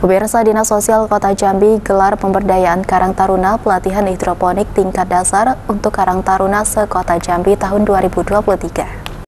Pemirsa, Dinas Sosial Kota Jambi gelar pemberdayaan Karang Taruna pelatihan hidroponik tingkat dasar untuk Karang Taruna se-Kota Jambi tahun 2023.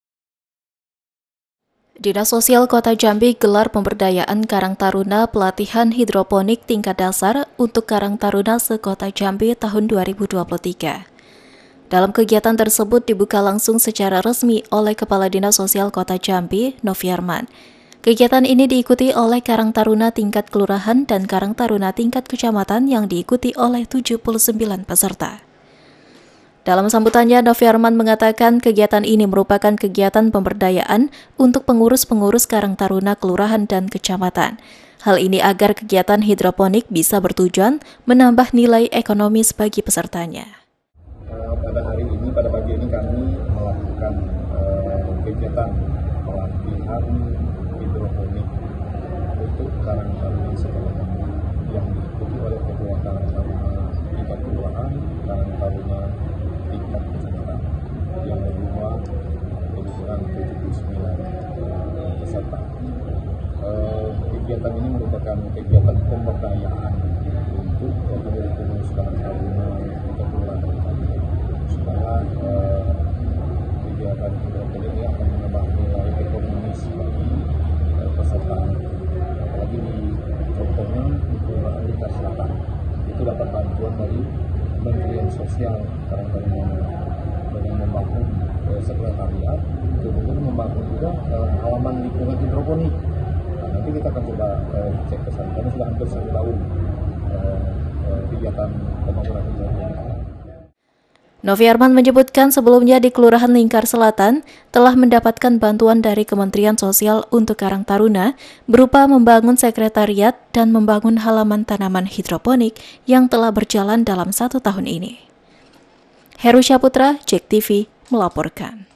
Dinas Sosial Kota Jambi gelar pemberdayaan Karang Taruna pelatihan hidroponik tingkat dasar untuk Karang Taruna se-Kota Jambi tahun 2023. Dalam kegiatan tersebut dibuka langsung secara resmi oleh Kepala Dinas Sosial Kota Jambi, Noviarman. Kegiatan ini diikuti oleh Karang Taruna tingkat kelurahan dan Karang Taruna tingkat kecamatan yang diikuti oleh 79 peserta. Dalam sambutannya, Noviarman mengatakan kegiatan ini merupakan kegiatan pemberdayaan untuk pengurus-pengurus Karang Taruna kelurahan dan kecamatan. Hal ini agar kegiatan hidroponik bisa bertujuan menambah nilai ekonomis bagi pesertanya. Pada pagi ini kami melakukan kegiatan pelatihan hidroponik untuk Karang Taruna sekolah yang diikuti oleh ketua Karang Taruna tingkat kelurahan, Karang Taruna tingkat kecamatan yang semua berkurang 79 peserta. Kegiatan ini merupakan kegiatan pemberdayaan untuk pengurus Karang Taruna tingkat kelurahan supaya kegiatan hidroponik ini akan menambah nilai ekonomis bagi peserta. Apalagi di contohnya di Kelurahan Lingkar Selatan itu dapat bantuan dari Kementerian Sosial Karang Taruna dengan membangun sekretariat, kemudian membangun juga halaman lingkungan hidroponik. Nah, nanti kita akan coba cek ke sana karena sudah hampir 1 tahun kegiatan pembangunan hidroponik. Noviarman menyebutkan sebelumnya di Kelurahan Lingkar Selatan telah mendapatkan bantuan dari Kementerian Sosial untuk Karang Taruna berupa membangun sekretariat dan membangun halaman tanaman hidroponik yang telah berjalan dalam 1 tahun ini. Heru Syaputra, JEK TV, melaporkan.